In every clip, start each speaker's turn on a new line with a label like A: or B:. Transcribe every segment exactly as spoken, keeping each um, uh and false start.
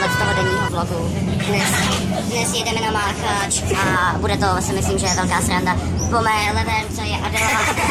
A: tohoto denního vlogu. Dnes, dnes jedeme na Máchač a bude to, si myslím, že je velká sranda. Po mé levé ruce je Adela.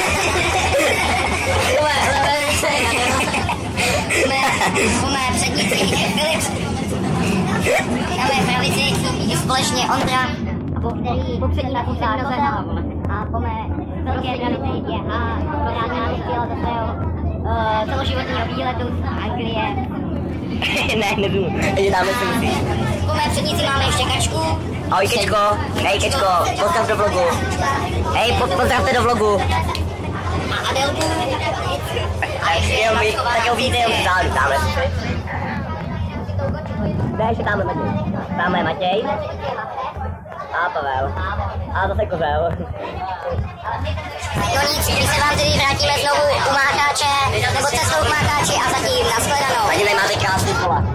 A: Po mé levé ruce je Adela. Po mé přednici je Filip. Na mé pravici je společně Ondra, který popřední na půlce noze. A po mé velké pravici je A, která nám chtěla ze svého uh, celoživotního výletu z Anglie.
B: Ne, nebudu, ještě dáme si musí.
A: Po mé přednici máme ještě Kačku.
B: Ahoj Kečko, hej Kečko, pozdrav do vlogu. Hej, po, pozdravte do vlogu.
A: A Adelku.
B: A ještě jo, my, tak jo víte, jo, dáme, dáme. Ne, ještě dáme Matěj. Dáme Matěj. A Pavel. A zase Kozel.
A: No nic, když se vám tedy vrátíme znovu u Mácháče, nebo cestou k Mácháči a zatím nashledanou.
B: Ani tady máte krásný pola.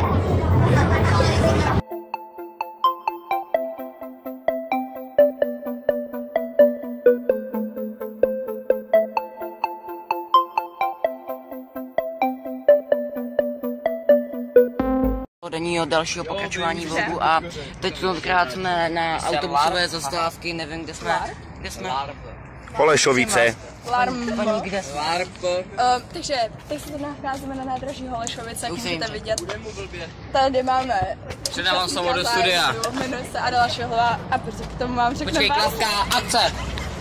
C: Denního dalšího pokračování vlogu a teď tentokrát jsme na autobusové zastávky, nevím kde jsme, kde jsme?
D: Holešovice.
E: Larm.
C: Paní, kde jsme?
E: Uh, takže teď se nacházíme na nádraží Holešovice, jak můžete vidět. Tady máme...
C: Předávám slovo do studia.
E: Jmenuji se Adela Švihlová a protože k tomu mám řekne
C: Počkej, klaská, akce!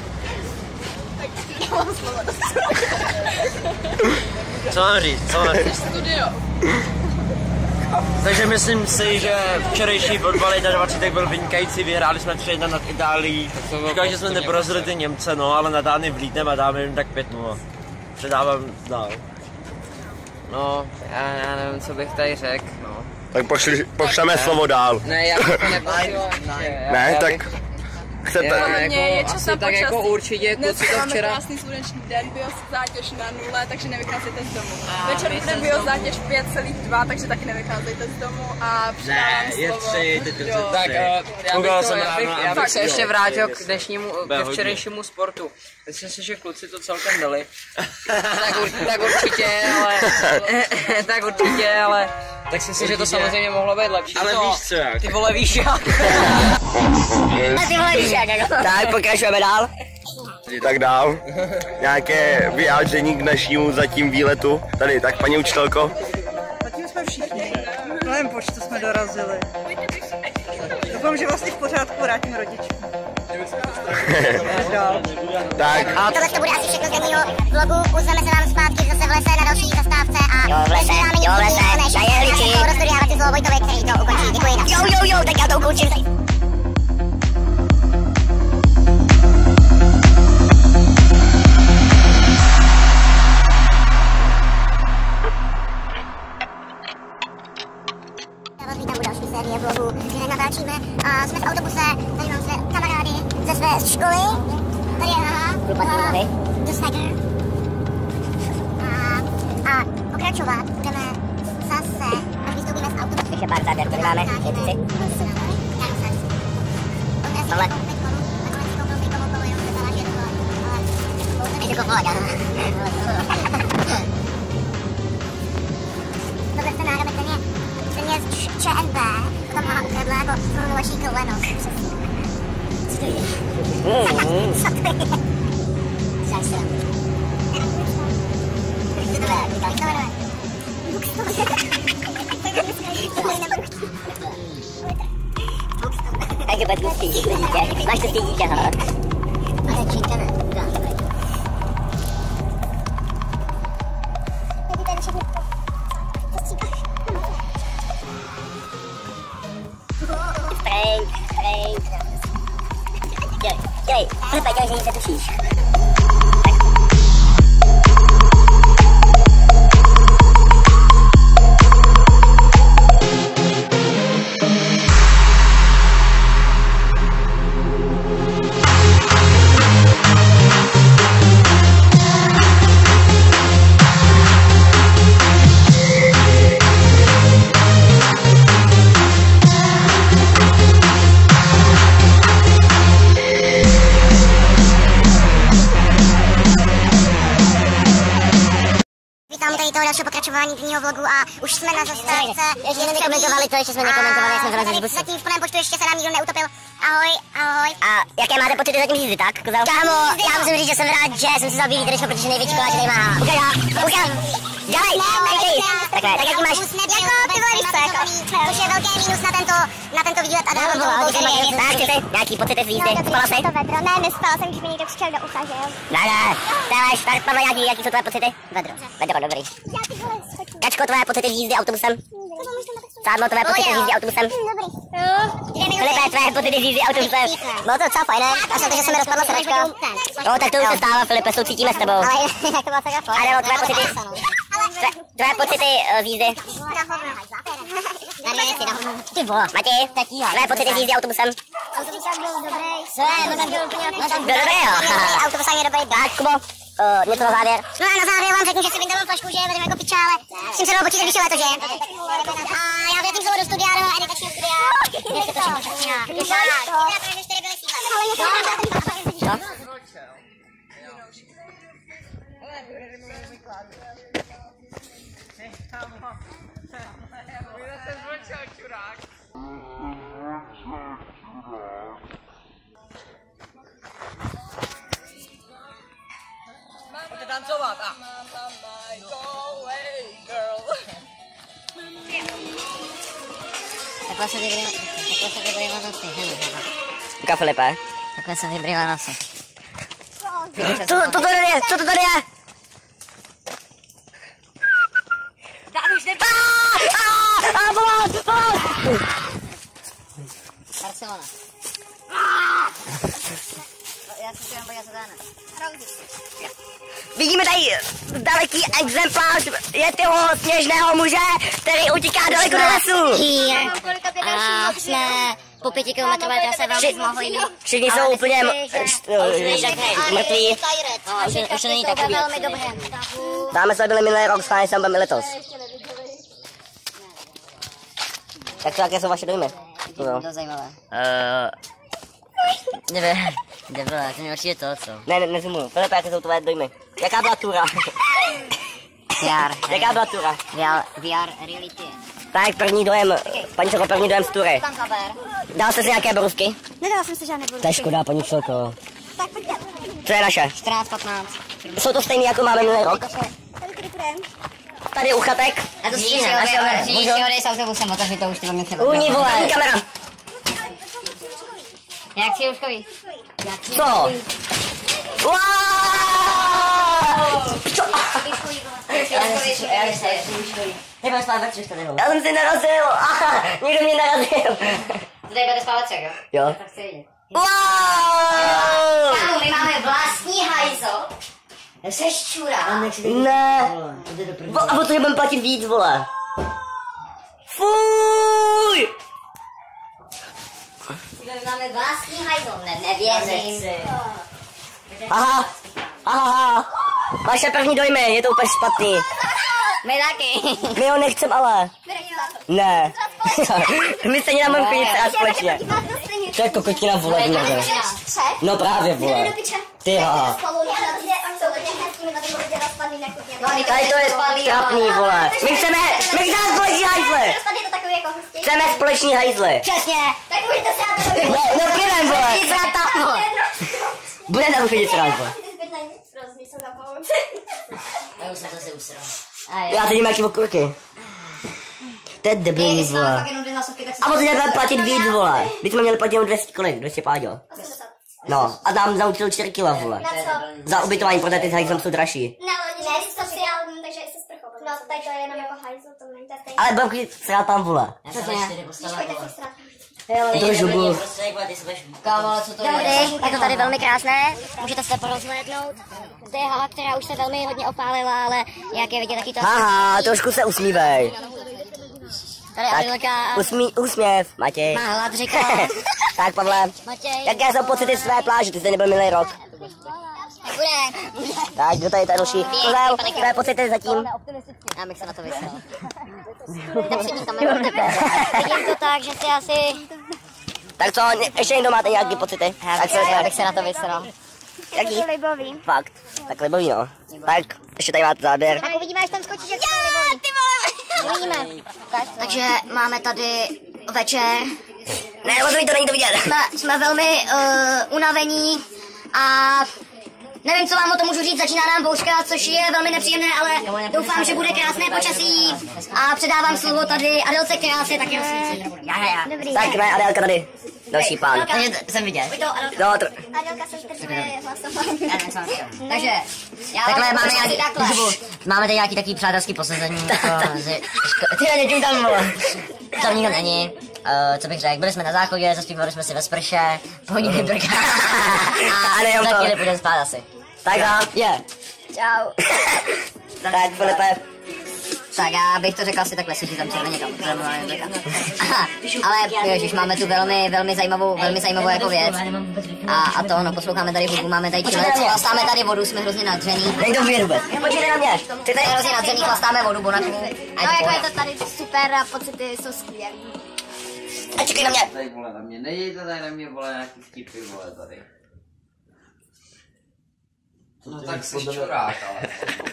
E: Tak mám slovo do
D: Co mám říct? Co mám říct?
E: studio.
D: Takže myslím si, že včerejší fotbal dvacet byl vynikající, vyhráli jsme tři jedna nad Itálií. Říkal, že jsme neprozřeli ty Němce, no, ale na Dány vlítneme a dáme jim tak pět nula. Předávám dál.
C: No, já, já nevím, co bych tady řekl, no.
D: Tak pošli, pošleme slovo dál.
C: Ne, já bych to nepočil. Ne,
D: Ne,
C: já
D: tak
C: bych...
D: chcete.
C: Já,
E: Jako, je čas
C: asi
E: na
C: tak jako
E: počasí.
C: určitě,
E: Dnes
C: kluci to
E: máme
C: včera...
E: krásný slunečný den, biozátěž na nule, takže nevycházejte z domu.
C: A
E: Večer
C: my
E: bude
C: se z
E: biozátěž pět celá dva, takže taky nevycházejte z domu a předávám
D: je
E: slovo
D: tři, teď je
E: do...
D: tři.
C: Tak, uh, já bych,
D: Koukal
C: to,
D: jsem
C: já bych,
D: ráno a
C: já bych
D: tak
C: se
D: jo,
C: ještě
D: yes,
C: vrátil
D: yes.
C: k dnešnímu,
D: Bude
C: ke
D: hodně.
C: včerejšímu sportu. Myslím si, že kluci to celkem dali. tak, ur, tak určitě, ale... tak určitě, ale... Tak si myslím, že to samozřejmě mohlo být lepší.
D: Ale
C: to,
D: víš co jak?
C: Ty vole, víš jak?
A: Ty vole, víš jak, jako.
B: Tak, pokračujeme dál.
D: Tak dál. Nějaké vyjádření k našímu zatím výletu. Tady, tak paní učitelko.
F: Zatím jsme všichni. V novém počtu jsme dorazili. Doufám, že vlastně v pořádku vrátím rodičům.
D: Tak.
A: A tohle to bude asi všechno z denního vlogu. Uzveme se vám zpátky zase v lese na další zastávce a...
B: Jo, v lese, jo, v lese, na jehličí.
A: Rozstudiávat si slovo Vojtovi, který to ukončí. Děkuji.
B: Jo, jo, jo, tak já to ukončím.
A: Já vás vítám u další série vlogů, kde natáčíme a jsme v autobuse, tady mám své kamarády ze své školy. Tady je Haha, Haha, The Snagger. A, a pokračovat budeme zase, až vystoupíme z autobusu.
B: Ještě pár záběr, tady máme, děti.
A: Tohle. Jako pohoda. Tohle se nároveň, ten je, ten je z ČNB, tam má ukradla jako formulační koleno. Co to je? Co to je? Žáš se. Co to je? Vítali, tohle, tohle. Bux to je. Tohle je nebo chtí.
B: Tak je bez dítě, dítě. Máš to dítě, aha.
A: Ale číkeme.
B: Frank, Frank. Dělej, dělej, hlepa, dělej, že nic netušíš.
A: nahrávání dního vlogu a už jsme na zastávce. Ještě jsme nekomentovali to, ještě jsme nekomentovali, jak jsme vylezli z busu. Zatím v plném počtu ještě se nám nikdo neutopil. Ahoj, ahoj. A jaké máte pocity zatím jízdy, tak? Kámo, já musím říct, že jsem rád, že jsem si zabil lídričko, protože největší koláč tady má. Ukaj, ukaj. Dělej, dělej. Takhle, tak jaký máš? Jako ty vole, víš co, jako, což je velký mínus na tento, na tento výlet a dávám to kousek. Tak, ty nějaký pocity z jízdy, spala jsi?
G: To vedro, ne, nespala jsem, když mi někdo křičel do ucha, že jo?
A: Ne, ne, dáváš, tak Pavle, jaký, jaký jsou tvoje pocity? Vedro. Vedro, dobrý. Kačko, tvoje pocity z jízdy autobusem? Sádlo, tvoje pocity z jízdy autobusem?
G: Dobrý.
A: Filipe, tvoje pocity z jízdy autobusem? Bylo to docela fajné, až na to, že se mi rozpadla srdečko. No, tak to už se stává, Filipe, soucítíme s tebou.
G: Ale jak to bylo takhle fajn.
A: Ale no, tvoje pocity, tvoje, tvoje pocity uh, z jízdy? Ty vole, Matěj, tvoje pocity z jízdy autobusem?
G: Autobusák byl dobrý.
A: Co je, no tak byl úplně byl dobrý, jo.
G: Autobusák je dobrý.
A: Tak, Kubo, uh, něco na závěr.
G: No a na závěr vám řeknu, že si vyndám flašku, že je vedeme jako piča, ale s tím se dalo počítat vyšší leto, že? A já vrátím slovo do studia, do editačního studia. Nechci to všechno všechno.
A: No?
C: Pojďte tancovat a...
A: Takhle se vybrývá, takhle se vybrývá nosy, hele.
B: Říká Filipe.
A: Takhle se vybrývá nosy.
B: Co, co to tady je? Co to tady je? A pomoc, pomoc!
A: Barcelona. Já si chtěl podívat se dána.
B: Vidíme tady daleký exemplář je toho sněžného muže, který utíká daleko do lesu.
A: A jsme po pěti kilometrové trase velmi zmohli.
B: Všichni jsou úplně mrtví.
A: Už to není takový. Velmi dobře.
B: Dáme jsme byli minulý rok, schválně jsem byl i letos. Tak to, jaké jsou vaše dojmy?
A: To zajímavé. Nevím, nebyla, to mě určitě to, co?
B: Ne, ne, nezumuju. Filipe, jaké jsou tvoje dojmy? Jaká byla tura?
A: V R.
B: Jaká byla tura?
A: V R reality.
B: Tak, první dojem, paní Čoko, první dojem z tury.
A: Tam kaber.
B: Dal jsi si nějaké brusky?
G: Nedala jsem si žádné
B: To je
G: burky.
B: škoda, paní Čoko.
G: Tak pojďte.
B: Co je naše?
A: čtrnáct patnáct.
B: Jsou to stejné, jako máme minulý rok?
G: Tady kudy půjdem.
B: Tady u chatek.
A: A to si si odej s autobusem, otevři to už ty velmi třeba.
B: Uní, vole. Uní, kamera.
A: Jak si Juškovi?
B: Co? Wow! Co? Ty máš spát večer, tady ho. Já jsem si narazil. Aha, někdo mě narazil.
A: Tady bude spát večer, jo?
B: Jo.
A: Tak chci vidět.
B: Wow!
A: Kámo, my máme vlastní hajzo. Jsi šťůra.
B: Ne. A protože budeme platit víc, vole. Fuj!
A: My máme vlastní hajzo, ne, nevěřím.
B: Aha, aha, vaše první dojmy, je to úplně špatný.
A: My taky.
B: My ho nechcem, ale. Ne. My stejně nám máme chodit a společně. To je kokotina, vole, vole. No právě, vole. Ty ha. Tady to je trapný, vole. My chceme, my chceme společný hajzle. Chceme společný hajzle.
A: Přesně. Tak můžete se
B: Ne, no půjdem, vole. Bude tam chodit srát, vole.
A: Já už jsem zase usral.
B: Já teď mám jaký okurky. To je debilní, vole. A protože budeme platit víc, vole. Když jsme měli platit jenom dvě stě kolik, dvě stě páďo. No, a nám zaučil čtyři kila, vole. Za ubytování, protože ty hajzlem jsou dražší.
G: Ne, ne, jsi sociální, takže jsi sprchou. No, tady to je jenom jako hajzl, to není to stejné.
B: Ale budeme chodit srát tam, vole. To žubu.
A: Kámo, ale co to je? Je to tady velmi krásné, můžete se porozhlédnout. Zde je hala, která už se velmi hodně opálila, ale jak je vidět, taky to...
B: Haha, trošku se usmívej.
A: Tady Adilka
B: Usmí, úsměv, Matěj.
A: má hlad, říká.
B: Tak, Pavle,
A: Matěj.
B: jaké jsou pocity své pláže, ty jsi nebyl minulý rok.
A: Bude.
B: Tak, kdo tady je další? Kozel, tvé pocity zatím.
A: Já bych se na to vysel. Jdem před ní kameru. Vidím to tak, že si asi...
B: Tak co, ještě někdo máte nějaké pocity?
A: Já bych,
B: Tak
A: se, já bych se na to vysel.
B: jaký?
G: Libový.
B: Fakt, tak libový, no. Tak, Ještě tady máte záběr.
G: Tak uvidíme, až tam skočíš, jak se ty vole. Uvidíme. Takže máme tady večer.
B: Ne, možná to není to vidět.
G: Jsme, jsme velmi uh, unavení a nevím, co vám o tom můžu říct, začíná nám bouřka, což je velmi nepříjemné, ale doufám, že bude krásné počasí a předávám slovo tady Adelce Krásy, taky rozsvící.
B: Já, já, já.
G: Dobrý.
B: Tak ne, Adelka tady. Další pán.
G: Adelka.
B: Jsem viděl.
G: Adelka.
B: No, tr...
G: Adelka se zdržuje hlasování.
A: Takže, já
B: Takhle
A: vám
B: máme
A: řeknu
B: nějaký,
A: takhle.
B: máme tady nějaký takový přátelský posazení. Ty něčím tam vole. Tam nikdo není. Uh, co bych řekl, byli jsme na záchodě, zaspívali jsme si ve sprše, pohodili brka. A nejenom to. Za chvíli půjdeme spát asi. Tak a je.
A: Čau.
B: Tak Filipe.
A: Tak já bych to řekl asi takhle, si tam červeně kam. Ale ježiš, máme tu velmi, velmi zajímavou, velmi zajímavou jako věc. A, a to, no, posloucháme tady hudbu, máme tady čilec, chlastáme tady vodu, jsme hrozně nadřený.
B: Nejde vůbec vůbec. Počkejte na mě.
A: Ty tady hrozně nadřený, chlastáme vodu, bonaku.
G: No jako je to tady super a pocity jsou skvělý.
B: A čekej na mě.
C: Tady vole na mě, nejdějte tady na mě vole nějaký vtipy vole tady. No tak jsi čurák, ale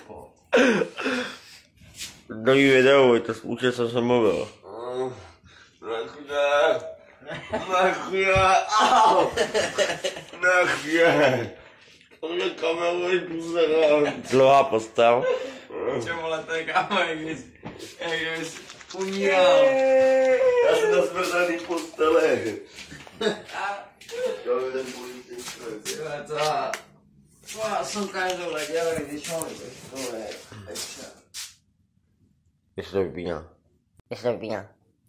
D: Nový video, to určitě jsem se mluvil. Nechuje, nechuje, au, nechuje. Tohle kameru pusera. Dlouhá postel.
C: čo vole, to je kámo, jak bys, jak bys umíral.
D: Já jsem na smrtelný postele. Já vidím policie.
C: Tyhle to, já jsem každou leděl, když mám do školy, takže.
D: Ještě to vypíná.
B: Ještě to vypíná.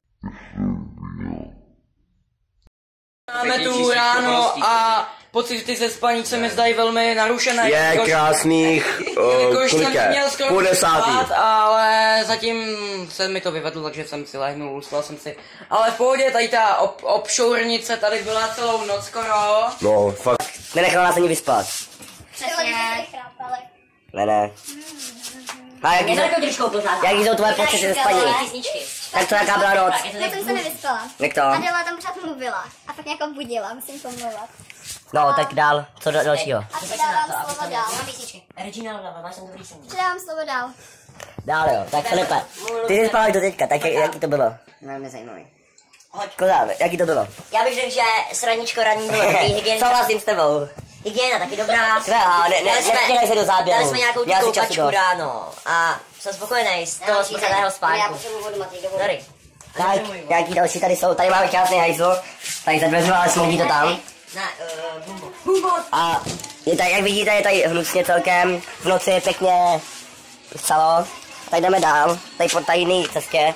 H: Máme tu ráno a pocity ze spaní se mi zdají velmi narušené.
D: Je
H: jakož-
D: krásných,
H: Jakož
D: kolik
H: jsem
D: je?
H: měl skoro
D: Půl desátý.
H: spát, ale zatím se mi to vyvedlo, takže jsem si lehnul, uspal jsem si. Ale v pohodě, tady ta ob- obšournice tady byla celou noc skoro.
D: No, fakt.
B: Nenechal nás ani vyspat.
G: Přesně.
B: Ne, ne. A jaký jsou, jaký jsou tvoje pocity ze spaní? Tak to jaká byla noc?
G: Já jsem se nevyspala.
B: Jak to?
G: Adela tam pořád mluvila a pak nějakou budila, musím pomlouvat.
B: No, tak dál. Co do, dalšího?
G: A předávám slovo dál. Předávám slovo dál.
B: Dál jo. Tak Filipe, ty jsi spal do teďka, tak jak, jaký to bylo?
A: Velmi zajímavý.
B: Koza, jaký to bylo?
A: Já bych řekl, že sraničko ranní bylo dobrý, hygiena.
B: Souhlasím s tebou.
A: Hygiena taky dobrá.
B: Skvělá, ne, ne,
A: Dali jsme-
B: nevtělej se do záběru.
A: Dali jsme nějakou
B: Měl
A: tu
B: jsi času
A: koukačku
B: dost.
A: ráno a jsem spokojený z toho smrtelného spánku. Tady.
B: Tak, nějaký další tady jsou, tady máme krásný hajzl, tady za dveřma, ale smoudí to tam.
A: Na, uh, bumbo. Bumbo.
B: A je tady, jak vidíte, je tady hnusně celkem, v noci je pěkně stalo. Tady jdeme dál, tady po tajné cestě.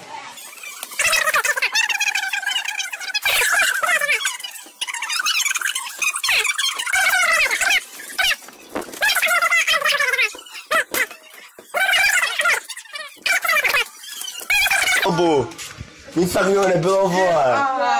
D: Obu. Nic takového nebylo, vole.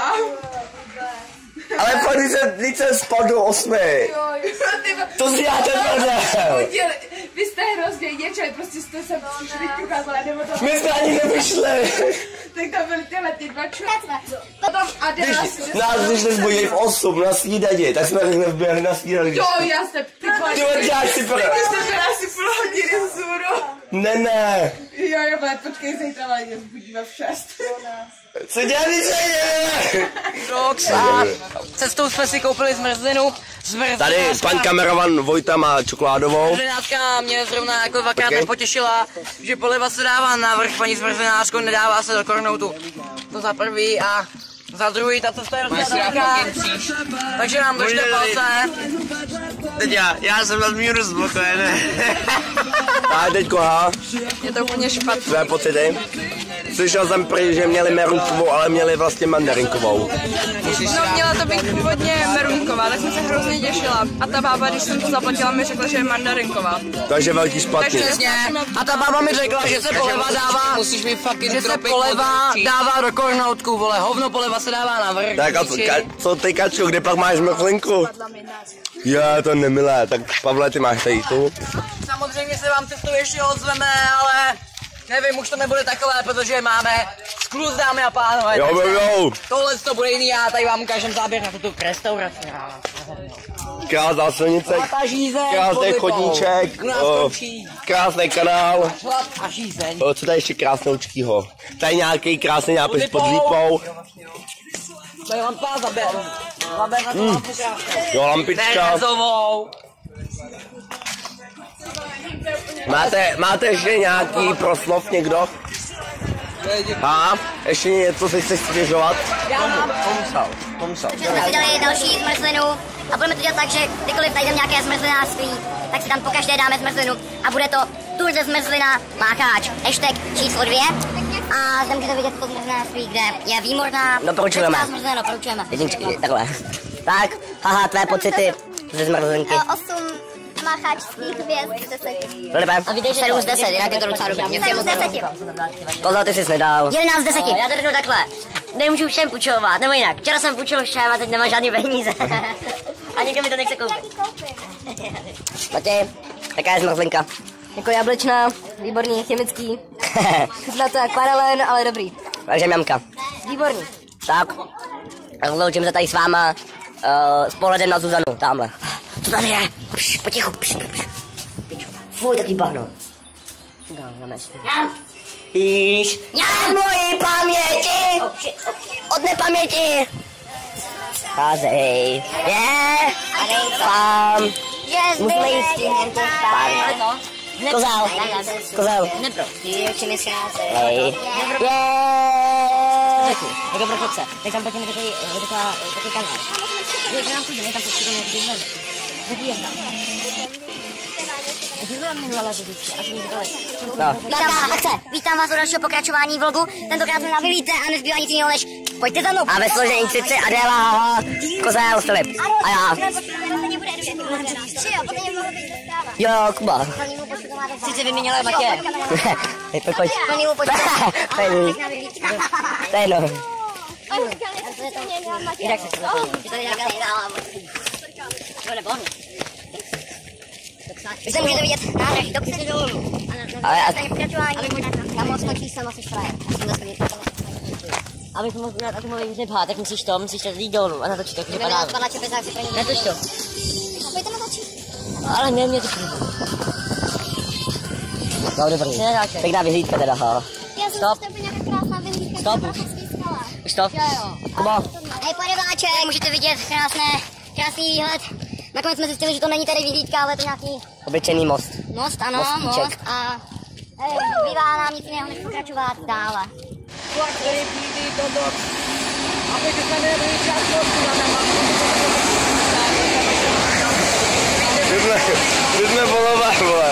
D: Ale pak, když jsem, když jsem spal do osmi. To si já ten model.
E: Vy jste hrozně něčeli, prostě jste se přišli ťukat, ale nebo to...
D: My jsme ani nevyšli.
E: Tak tam byly tyhle ty dva čuráci. Potom Adela si...
D: Když nás když nezbudili v osm na snídani, tak jsme nevběhli na snídani.
E: Jo, já jsem... Ty
D: Ty děláš si pro...
E: Vy jste byla asi půl hodiny vzhůru.
D: Ne, ne.
E: Jo, jo, ale počkej, zítra ale mě zbudíme v šest.
D: Co dělali se je?
H: Rox a cestou jsme si koupili zmrzlinu.
D: Tady pan kameraman Vojta má čokoládovou.
H: Zmrzlinářka mě zrovna jako dvakrát
D: Počkej.
H: nepotěšila, že poliva se dává na vrch, paní zmrzlinářko, nedává se do kornoutu. To za prvý a za druhý, ta cesta je hrozně daleká, takže nám držte palce.
D: Teď já, já jsem nadmíru zbokojený. A teďko, ha?
E: Je to úplně špatný.
D: Tvé pocity? Slyšel jsem prý, že měli merunkovou, ale měli vlastně mandarinkovou.
E: No, měla to být původně merunková, tak jsem se hrozně těšila. A ta bába, když jsem to zaplatila, mi řekla, že je mandarinková.
D: Takže velký špatný.
H: Přesně. A ta bába mi řekla, že se poleva dává,
C: Musíš mi fucking
H: že se
C: dropit
H: poleva
C: modrčí.
H: dává do kornoutku, vole, hovno poleva se dává na vrch.
D: Tak a co, ka, co ty, Kačko, kde pak máš mrklinku? Já, to nemilé, tak Pavle, ty máš tady tu.
H: Samozřejmě se vám cestou ještě ozveme, ale nevím, už to nebude takové, protože máme skluz, dámy a pánové.
D: Jo, jo, jo.
H: Tohle to bude jiný, já tady vám ukážem záběr na tuto restauraci.
I: krásná silnice, krásný chodníček, o, krásný kanál. O, co tady ještě krásnoučkýho? Tady nějaký krásný nápis pod lípou.
H: Tady lampa za B.
I: Mm. Jo, lampička. Máte, máte ještě nějaký proslov někdo? A ještě něco si chce stěžovat?
D: Pomusal, pomusal.
G: Takže jsme si dali další zmrzlinu a budeme to dělat tak, že kdykoliv najdeme nějaké zmrzlinářství, tak si tam po každé dáme zmrzlinu a bude to Tour de zmrzlina mácháč. Hashtag číslo dvě. A zde můžete vidět to zmrzlinářství, kde je výborná.
B: Doporučujeme.
G: Zmrzlina, doporučujeme.
B: Jedničky, takhle. Tak, haha, tvé pocity ze zmrzlinky.
A: osm mácháčských hvězd z deseti.
B: Filipe?
G: A vidíš sedm z deseti, jinak je to docela dobrý.
A: sedm z deseti.
B: Tohle ty jsi nedal.
G: jedenáct z deseti. Já to řeknu takhle. Nemůžu všem půjčovat, nebo jinak. Včera jsem půjčil všem a teď nemám žádný peníze. A nikdo mi to nechce koupit.
B: Matěj, jaká je zmrzlinka?
E: Jako jablečná, výborný, chemický. Chutná to jak paralen, ale dobrý.
B: Takže mňamka.
E: Výborný.
B: Tak, rozloučím se tady s váma uh, s pohledem na Zuzanu, tamhle. Co tady je? Pš, potichu, pš, pš. Fuj, taký bahno. Jíž, já mojí paměti, od nepaměti. Házej, je, pám, musíme jít s tím, pán. Kozel, kozel.
G: Neprostý, oči mi scházejí.
B: Hej, je.
G: Jako pro chodce. Tak tam platíme takový, taková, takový kanál. Je to nám půjde, tam počítám nějaký zmen. Jaký je tam?
B: No.
G: Vítám, akce. Vítám vás u dalšího pokračování vlogu. Tentokrát jsme na vylíte a nezbývá nic jiného než pojďte za mnou.
B: A ve složení Cici, Adéla, haha, Kozel, Filip. A já. Jo, Kuba.
G: Cici vyměnila Matěje.
B: Hej, pojď, pojď. To je můj. To je no.
G: Jak se to zaplní? Je to nějaká jiná. To nebo on. Vy se můžete vidět nádrž, do pěti dolů.
B: Ale a...
G: Já moc končí sama si frajer.
A: Abych mohl udělat atomový vzephat, tak musíš to, musíš to jít dolů a natočit to, když padá. Natoč to. Ale ne, mě to chvíli.
B: No dobrý. Pěkná vyhlídka teda, ha.
A: Stop. Stop. Stop.
B: Kubo.
G: Hej, pane Vláček, můžete vidět krásné, krásný výhled. Nakonec jsme zjistili, že to není tady vyhlídka, ale je to nějaký...
B: Obyčejný most.
G: Most, ano,
B: Mostíček.
G: most a... Hej, zbývá nám nic jiného, než pokračovat dále.
I: My jsme volové, vole.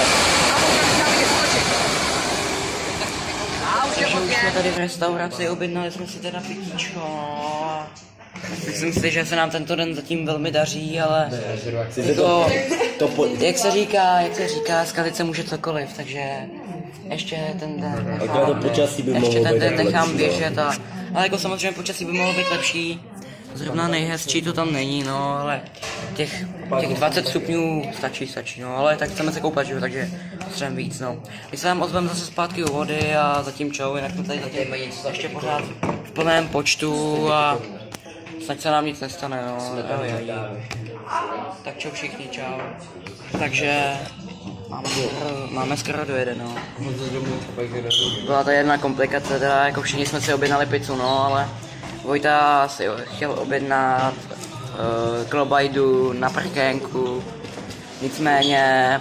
H: Takže už jsme tady v restauraci, objednali jsme si teda pitíčko. Myslím si, že se nám tento den zatím velmi daří, ale jako, jak se říká, jak se říká, zkazit se může cokoliv, takže ještě ten den nechám, ještě ten den nechám běžet a, ale jako samozřejmě počasí by mohlo být lepší. Zrovna nejhezčí to tam není, no, ale těch, těch dvacet stupňů stačí, stačí, no, ale tak chceme se koupat, že? Takže potřebujeme víc, no. My se vám ozveme zase zpátky u vody a zatím čau, jinak jsme tady zatím něco ještě pořád v plném počtu a snad se nám nic nestane, no, ahoj, ahoj. Tak čau všichni, čau. Takže máme skoro, máme skoro dojede, no. Byla to jedna komplikace, teda jako všichni jsme si objednali pizzu, no, ale Vojta si chtěl objednat uh, klobajdu na prkénku, nicméně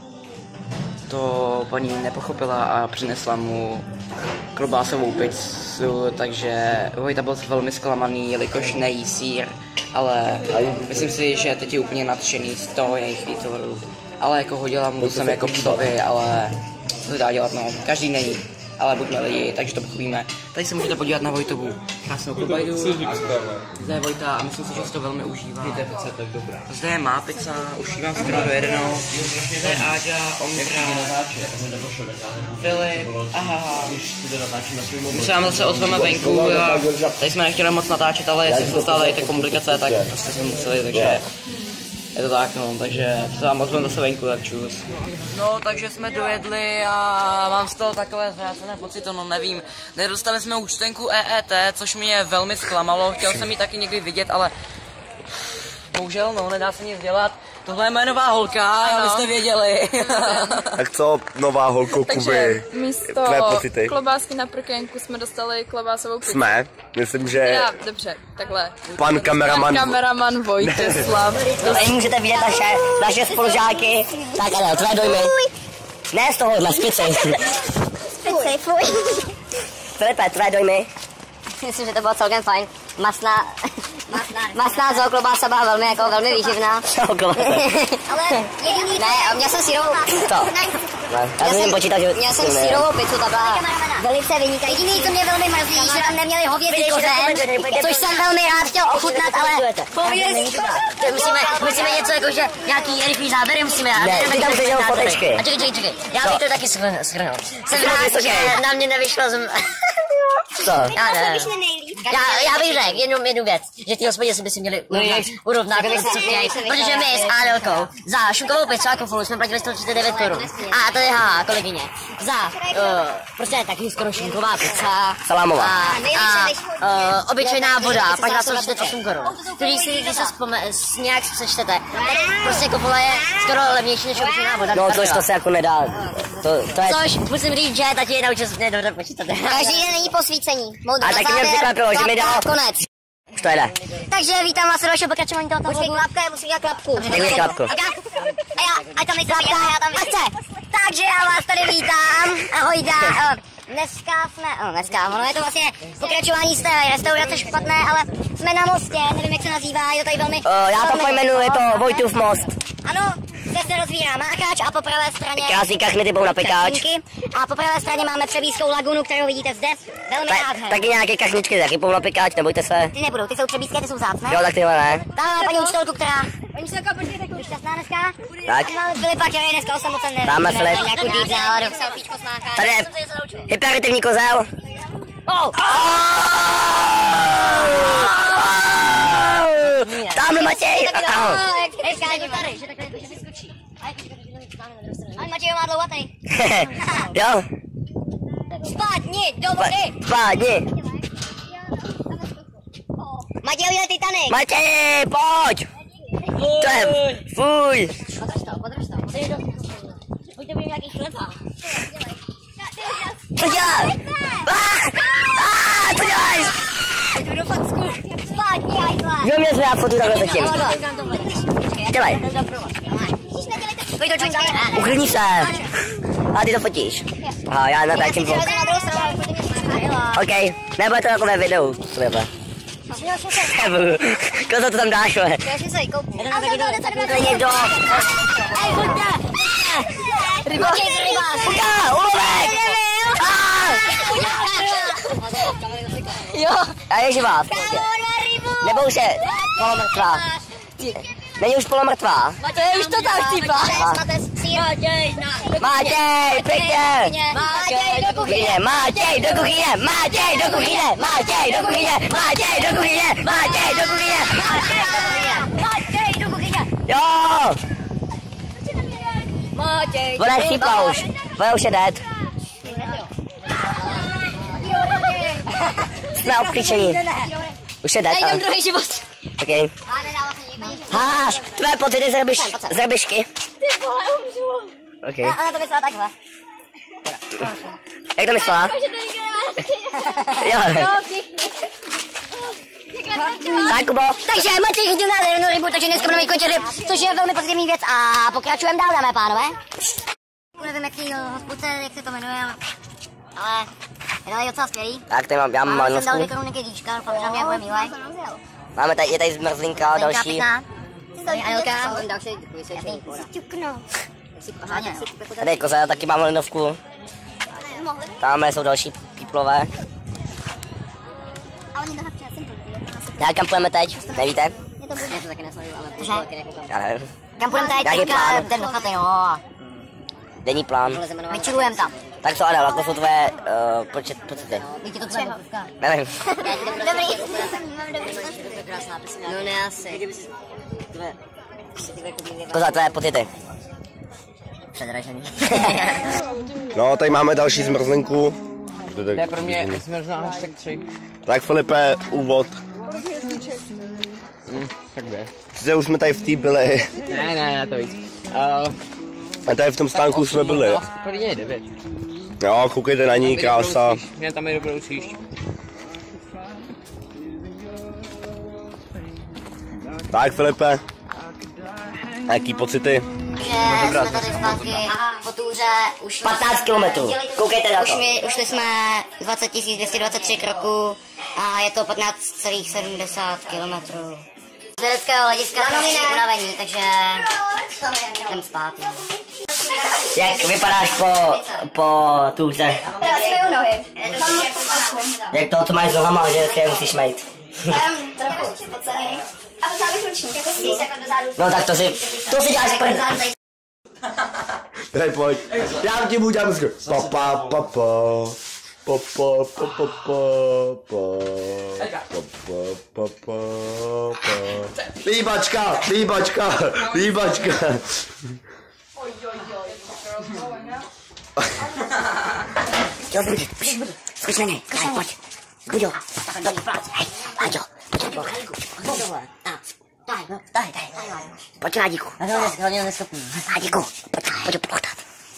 H: to paní nepochopila a přinesla mu klobásovou pizzu, takže Vojta byl velmi zklamaný, jelikož nejí sýr, ale myslím si, že teď je úplně nadšený z toho jejich výtvorů. Ale jako hodila mu jsem jako psovi, ale to dá dělat, no, každý není. Ale buďme lidi, takže to pochopíme. Tady se můžete podívat na Vojtovu krásnou klobajdu. Zde je Vojta a myslím si, že si to velmi užívá. Zde je má pizza, užívám skoro do jednou. Zde je Áďa, Ondra, Filip, aha. My se vám zase ozveme venku a tady jsme nechtěli moc natáčet, ale jestli se stala tady ty komplikace, tak prostě jsme museli, takže je to tak, no, takže se vám ozveme zase venku, tak čus. No, takže jsme dojedli a mám z toho takové zvrácené pocity, no nevím. Nedostali jsme účtenku E E T, což mě velmi zklamalo, chtěl jsem ji taky někdy vidět, ale bohužel, no, nedá se nic dělat. Tohle je moje nová holka, abyste věděli.
I: Tak co, nová holko
E: Takže
I: Kuby?
E: místo
I: Tvé pocity?
E: klobásky na prkénku jsme dostali klobásovou pizzu.
I: Jsme, myslím, že
E: Já, dobře, takhle.
I: pan kameraman...
E: Pan kameraman Vojtěslav.
B: Tady můžete vidět naše, naše spolužáky. Tak ano, tvé dojmy. Ne z tohohle, z pici.
G: Pici, fuj.
B: Filipe, tvé dojmy.
G: Myslím, že to bylo celkem fajn. Masná, masná zoklobása byla velmi, jako velmi výživná. Ale jediný... Ne, měl jsem sírovou...
B: Co? Já jsem počítal, že...
G: Měl jsem sírovou pizzu, ta byla velice vynikající. Jediný, co mě velmi mrzí, že tam neměli hovězí kořen, což jsem velmi rád chtěl ochutnat, ale... Hovězí musíme, musíme něco jako, že nějaký rychlý záběry musíme dát.
B: Ne, ty tam přežil fotečky.
G: A čekaj, čekaj, čekaj. Já bych to taky shrnul. Jsem rád, že na mě nevyšlo z...
B: Co?
G: Já ne. Já, já bych řekl jednu, jednu věc, že ty hospodě si by si měli urovnat, protože my s Adelkou za šunkovou pizzu a kofolu jsme platili sto třicet devět korun. A tady ha, kolegyně, za uh, prostě taky skoro šunková pizza.
B: Salámová.
G: A, a uh, obyčejná voda, pak na sto třicet osm korun. Když si, když se vzpome, nějak přečtete, prostě kofola je skoro levnější než obyčejná voda.
B: No, což to se jako nedá. To, to je...
G: Což musím říct, že tati je naučil se dobře počítat. Každý den není posvícení.
B: A taky mě překvapilo, že mi dalo...
G: Konec.
B: Už to jede.
G: Takže vítám vás u dalšího pokračování tohoto vlogu. Počkej, klapka, já musím dělat klapku.
B: Děkuji klapku.
G: A já, ať tam nejsem já, já tam nejsem. Takže já vás tady vítám. Ahoj, dá. Dneska jsme, no dneska, ono je to vlastně pokračování z té restaurace špatné, ale jsme na mostě, nevím jak se nazývá, je to tady velmi...
B: Uh, já to pojmenuji, je to Vojtův most.
G: Ano, zde se rozvírá Máchač a po pravé straně...
B: Krásný kachny budou na pekáč.
G: A po pravé straně máme Přebískou lagunu, kterou vidíte zde, velmi nádherný.
B: Taky nějaké kachničky taky budou na pekáč, nebojte se.
G: Ty nebudou, ty jsou přebíské, ty jsou vzácné.
B: Jo, tak tyhle ne.
G: Tam máme paní učitelku, která... Paní učitelka, počkej, tak budu šťastná dneska.
B: Tak.
G: A máme Filipa, který je dneska osamocen.
B: Dáme Filip.
G: Nějakou deep náladu.
B: Tady je hyperactivní kozel. Oh. Tamhle Matěj.
G: Ale Matěj má dlouhatý.
B: Jo.
G: Spadni do vody.
B: Spadni.
G: Matěj udělej Titanic.
B: Matěj, pojď. To je, fuj.
G: Podrž to, podrž to. Pojď to bude nějaký chleba.
B: Co děláš? Co děláš?
G: Jdu do facku. Spadni, hajtla.
B: Jo, mě jsme já fotu takhle zatím. Dělej.
G: Pojď do čunka.
B: Uklidni se. A ty to fotíš. Aha, já natáčím vlog. OK, nebude to jako ve videu. Třeba. Kozo to tam dáš, ve? To je někdo.
G: Ej, pojďte. Rybář.
B: Puka, ulovek.
G: Jo.
B: A je živá. Nebo už je polomrtvá. Není už polomrtvá.
G: To je už to tak, týpa.
B: Matěj, pěkně.
G: Matěj do kuchyně.
B: Matěj do kuchyně. Matěj do kuchyně. Matěj do kuchyně. Matěj do kuchyně. Matěj do kuchyně.
G: Matěj do kuchyně.
B: Jo.
G: Matěj.
B: Ona je chypla už. Ona už je dead. Jsme obklíčení. Už je dead.
G: Já jdem druhý život.
B: OK. Háš, tvé pocity z rybiš, z rybišky.
G: Ty vole, umřu.
B: OK.
G: Ona to myslela takhle.
B: Jak to myslela? Jo. Tak, Kubo.
G: Takže Matěj chytil nádhernou rybu, takže dneska budeme končit ryb, což je velmi pozitivní věc a pokračujeme dál, dámy a pánové. Nevím, jak si hospodce, jak se to jmenuje, ale, ale je tady docela skvělý.
B: Tak, tady mám, já mám
G: A jsem dal
B: malostku.
G: dvě koruny kydíčka, doufám, že nám nějak bude milé.
B: Máme tady, je tady zmrzlinka, další.
G: Tady Anelka. Další vysvětlení.
B: Tady je kozel, taky mám linovku. Tamhle jsou další píplové. Já kam půjdeme teď? Nevíte?
G: Já to taky nesleduju, ale
B: Já nevím.
G: kam půjdeme teď?
B: Jaký
G: Teďka
B: plán?
G: ten do chaty, no.
B: Denní plán.
G: My chillujeme tam.
B: Tak co, Adel, jako jsou tvoje uh, počet, pocity?
G: Víte to třeba?
B: Nevím.
G: Dobrý. No ne asi.
B: Koza, tvoje pocity.
G: Předražený.
I: No, tady máme další zmrzlinku.
H: To je pro mě zmrzlá hashtag tři.
I: Tak Filipe, úvod.
H: Hmm.
C: Tak dvě.
I: Sice už jsme tady v té byli.
C: Ne, ne, ne, to víc. Uh,
I: A tady v tom stánku jsme byli.
C: První je devět.
I: Jo, koukejte na ní, krása.
C: Ne, tam je dobrou příště.
I: Tak Filipe, jaký pocity?
G: Že jsme tady zpátky po túře už...
B: patnáct kilometrů, koukejte na
G: Už
B: to.
G: mi, ušli jsme dvacet tisíc dvě stě dvacet tři kroků a je to patnáct celá sedmdesát kilometrů. Z vědeckého hlediska jsme všichni unavení, takže jdem spát.
B: Jak vypadáš po, po túře? Jak to, co máš s nohama, že si je musíš mít? No tak to si, to si děláš prd.
I: Hej, pojď. Já ti budu dělat muziku. Pa, pa, pa, pa. Pa, pa, pa, pa, pa, pa. Pa, pa, pa, pa, pa. Líbačka, líbačka, líbačka.
B: Jo, budu, budu, zkuš na něj, daj, pojď. Budu, daj, hej, Láďo, pojď, pojď, daj, daj, daj, pojď, Ládíku.
H: Hlavně neschopný.
B: Ládíku, pojď, pojď, pochtat.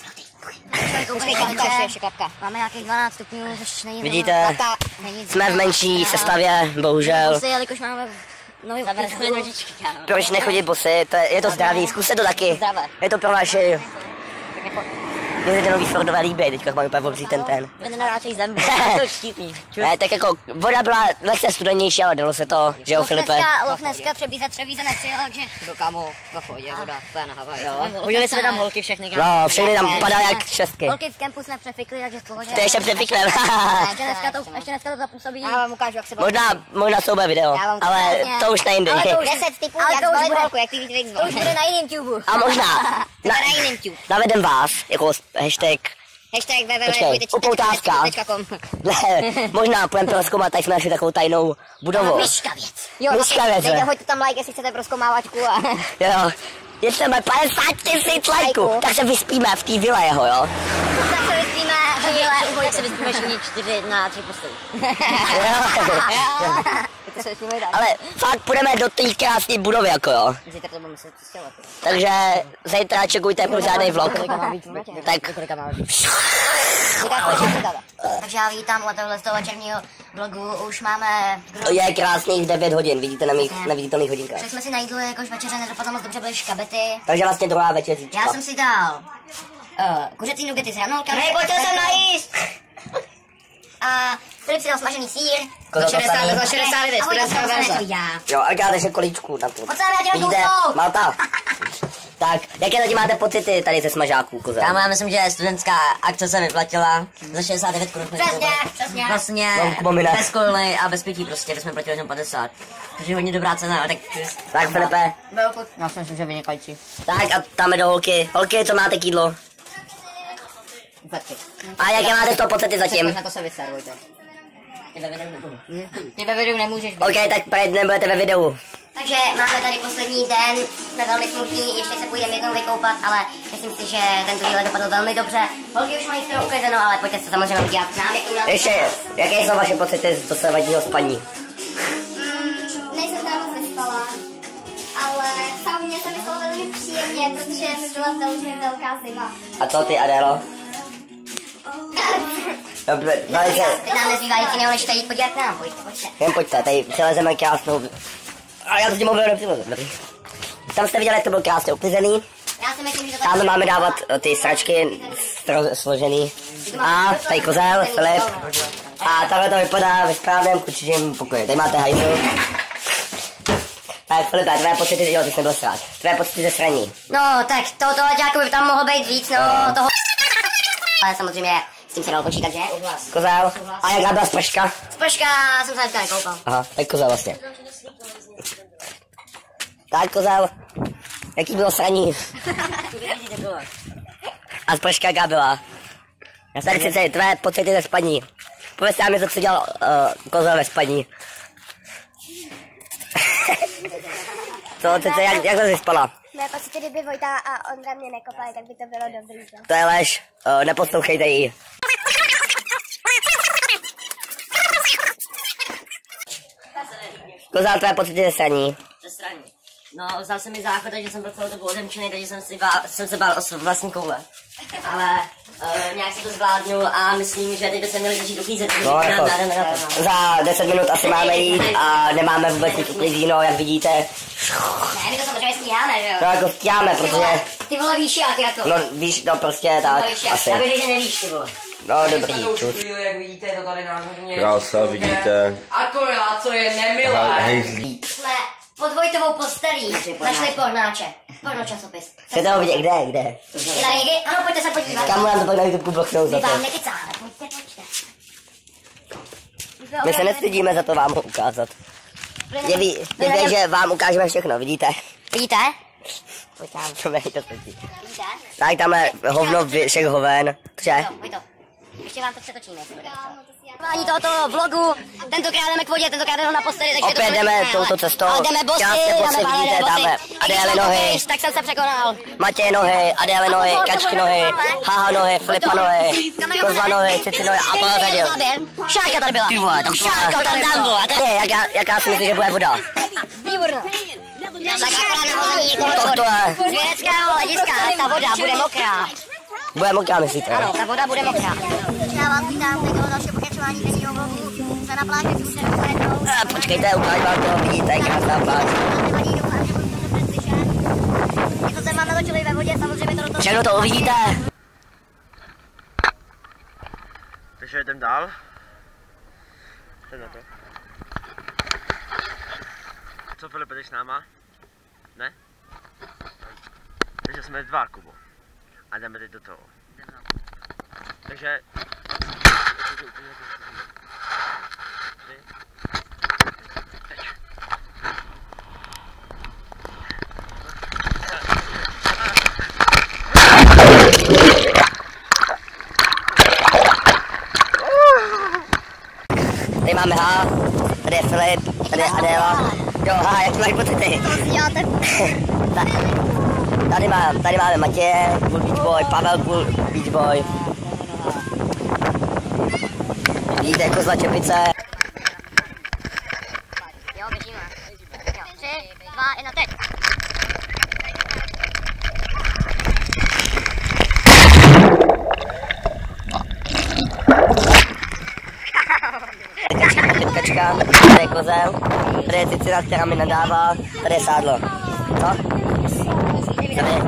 G: Máme nějakých dvanáct stupňů, což není
B: Vidíte, jsme v menší sestavě, bohužel.
G: jelikož máme nohy
B: Proč nechodit bosy, to je, je to zdravý, zkuste to taky. Je to pro vaši... Mě se ten nový Fordové líbí, teďka mám úplně obří ten ten.
G: Ten radši zem, to štípný.
B: Ne, tak jako voda byla lehce studenější, ale dalo se to, že jo, Filipe?
G: Loch dneska Třebíze, Třebíze nepřijel, takže...
H: Do kámo, na pohodě, voda, to je na Havaj.
G: Podívej se tam holky všechny.
B: No, všechny tam padaly jak šestky.
G: Holky v kempu jsme přefikli, takže v pohodě.
B: To ještě přefikneme.
G: Ještě dneska to, ještě dneska to zapůsobí.
H: Já vám ukážu, jak se
B: Možná, možná to bude video, ale to už nejde.
G: Ale to už deset typů, jak zbalit holku, jak ty víc to už bude na jiném tube.
B: A možná, na,
G: na jiném tube.
B: navedem vás, jako hashtag.
G: Hashtag
B: Počkej, upoutávka. Ne, možná půjdeme prozkoumat, tady jsme našli takovou tajnou budovu.
G: Myška věc. Jo,
B: Myška věc.
G: dejte, hoďte tam like, jestli chcete prozkoumávačku a...
B: Jo, jestli máme padesát tisíc lajků, tak se vyspíme v té vile jeho, jo.
G: Tak se vyspíme v vile.
H: Tak se vyspíme všichni čtyři na tři postelí.
B: Ale fakt půjdeme do té krásné budovy, jako jo.
H: Zítra to budeme se přestěhovat.
B: Takže zítra čekujte pořádný vlog. Tak.
G: Takže já vítám u tohohle z toho večerního vlogu, už máme...
B: Je krásných devět hodin, vidíte na mých neviditelných hodinkách.
G: Šli jsme si na jídlo, jakož večeře nedopadlo moc dobře, byly škabety.
B: Takže vlastně druhá večeříčka.
G: Já jsem si dal uh, kuřecí nugety s hranolkami. Hej, pojďte se najíst! A Filip si dal smažený sýr.
B: Za šedesát,
H: za šedesát devět, studentská verze.
B: Jo, a dáte ještě kolíčku na to.
G: Pojď se, já ti dám
B: Vidíte,
G: kousnout.
B: Malta. Tak, jaké zatím máte pocity tady ze smažáků, kozel?
H: Kámo, já myslím, že studentská akce se vyplatila za šedesát devět korun.
G: Přesně, přesně.
H: Vlastně
B: Mám
H: bez koly a bez pití prostě, bychom platili jenom padesát. Takže hodně dobrá cena, tak...
B: Tak Filipe.
H: Já si myslím, že vynikající.
B: Tak a tam do holky. Holky, co máte k jídlu? A jaké máte to pocity zatím?
H: Na to se vystarujte. Ty ve videu nebudu. Ty ve videu nemůžeš být.
B: OK, tak prý nebudete ve videu.
G: Takže máme tady poslední den, jsme velmi smutní, ještě se půjdeme jednou vykoupat, ale myslím si, že tento výlet dopadl velmi dobře. Holky už mají skoro uklizeno, ale pojďte se samozřejmě udělat nám.
B: Ještě, jaké jsou vaše pocity z dosavadního spaní?
J: Mm, nejsem tam moc nespala, ale v sauně se mi stalo velmi příjemně, protože byla velmi velká zima.
B: A co ty, Adélo? Dobře, velice.
G: Teď nám nezbývá nic jiného, než tady jít podívat k nám, pojďte, pojďte.
B: Jen pojďte, tady přelezeme krásnou... A já to tím mobil nepřilezem, dobrý. Tam jste viděli, jak to bylo krásně uklizený.
G: Já si myslím, že to
B: Tam máme dávat ty sračky stro- složený. A tady kozel, Filip. A takhle to vypadá ve správném kučičím pokoji. Tady máte hajzl. Tak Filipe, tvé pocity, jo, ty jsi nebyl srát. Tvé pocity ze sraní.
G: No, tak toho tohleťáku by tam mohlo být víc, no, toho... Ale samozřejmě s tím se dalo počítat, že?
B: Kozel. A jaká byla sprška?
G: Sprška jsem se dneska nekoupal.
B: Aha, tak kozel vlastně. Tak kozel. Jaký bylo sraní? A sprška jaká byla? Tak sice tvé pocity ze spaní. Pověz nám něco, co dělal uh, kozel ve spaní. Co, co, co, jak, jak jsi spala?
J: Mé pocity, kdyby Vojta a Ondra mě nekopali, tak by to bylo dobrý. No?
B: To je lež, uh, neposlouchejte jí. Kozel, tvé pocity ze sraní.
H: Ze straní.
B: No, vzal se mi záchod, takže jsem byl celou dobu odemčený, takže jsem, si bál, jsem se bál o vlastní koule. Ale uh, nějak si to zvládnu a myslím, že teď by se měli začít uklízet.
I: No, jako, za deset minut asi máme jít a nemáme vůbec nic uklízeno, jak vidíte.
G: Ne, my to samozřejmě stíháme, že jo?
I: No jako stíháme, protože...
G: Ty vole víš jak jako.
I: No víš, no prostě tak, asi.
B: Já bych, že nevíš, ty vole.
I: No dobrý, čus.
C: Jak vidíte, to tady nádherně.
I: Krása, vidíte.
C: Akorát, co je nemilé.
I: Hejzlí.
G: Jsme pod Vojtovou postelí našli pornáče. Porno časopis.
I: Chcete ho vidět, kde, kde?
G: Je tady někdy? Ano, pojďte se podívat.
I: Kam nám to pak na YouTube blochnou za
G: My
I: to?
G: vám nekecáme, pojďte, pojďte.
I: My se nestydíme za to vám ho ukázat. Je, ví, je věc, že vám ukážeme všechno, vidíte?
G: Vidíte?
I: Pojď tam, to nejde to sedí.
G: Vidíte?
I: Tak tam je hovno všech hoven, že?
G: Jo, pojď to. Ještě vám to přetočíme. Ani tohoto vlogu, tentokrát jdeme k vodě, tentokrát jdeme na posteli, takže
I: opět
G: to
I: jdeme touto cestou.
G: Ale jdeme bosy,
I: Krásně bosy,
G: jdeme
I: vidíte,
G: bosy.
I: dáme Adély nohy,
G: Tak jsem se překonal.
I: Matěj nohy, Adély nohy, Kačky nohy, Haha nohy, Filipa nohy, Kozla nohy, Cici nohy a pořadil.
G: Šárka tady byla.
I: Ty vole, tam
G: Šárka tady byla.
I: Ne, jak já, jak já si myslím, že bude voda.
G: Výborná. Tak akorát na hození jako
I: To je,
G: z vědeckého hlediska ta voda bude mokrá.
I: bude mokrá, myslíte?
G: Ano, ta voda bude mokrá. Já vás vítám do dalšího pokračování denního vlogu. Jsme na pláži, musíme dopadnout.
I: A počkejte, ukáž vám to, vidíte, krásná pláž.
G: Něco jsem vám natočili ve vodě, samozřejmě to do toho...
I: Všechno to uvidíte.
D: Takže jdem dál. Jdem na to. Co, Filipe, jdeš s náma? Ne? Takže jsme dva, Kubo. A jdeme teď do toho. Takže...
I: Tady máme H, tady je Filip, tady je Adéla. Jo, H, jak to mají pocity? Tady, má, tady máme Matěje, Cool Beach Boy, Pavel Cool Beach Boy. Vidíte, Kozla Čepice.
G: Jo, běžíme. Tři, dva, jedna, teď.
I: Kačka, tady je kozel, tady je Cicina, která mi nadává, tady je sádlo. Co? Tady.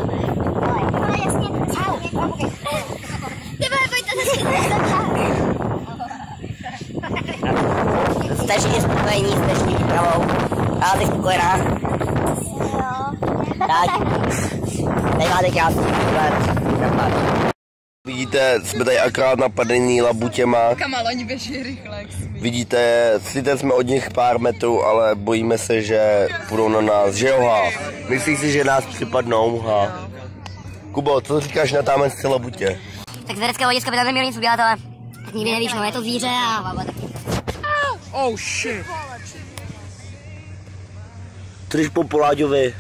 I: Jste všichni spokojení s dnešní výpravou? Já jsi spokojená? Tak. Tady máte krásný výhled.
K: Vidíte, jsme tady akorát napadení labutěma.
E: Kamal, oni běží rychle, jak smí.
K: Vidíte, sice jsme od nich pár metrů, ale bojíme se, že půjdou na nás, že jo, Ha? Myslíš si, že nás připadnou, Ha? Kubo, co říkáš na támhle z labutě?
G: Tak z vědeckého hlediska by tam neměl nic udělat, ale tak nikdy nevíš, no je to zvíře a...
C: Oh shit.
K: Trž po Poláďovi.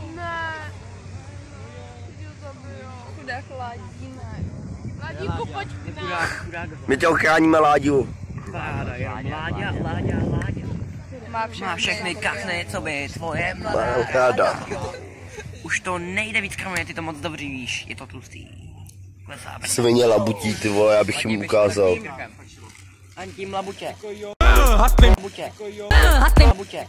E: Chudák Ládí, ne. Ládíku, pojď k nám.
K: My tě ochráníme, Láďu.
C: Láďa, Láďa, Láďa.
E: Má všechny,
C: Má všechny kachny, co by tvoje
K: Má
C: mladá.
K: ráda.
C: Už to nejde víc kromě, ty to moc dobře víš, je to tlustý. Klesá.
K: Svině labutí, ty vole, já bych jim ukázal.
C: Ani tím labutě. Labutě. Labutě.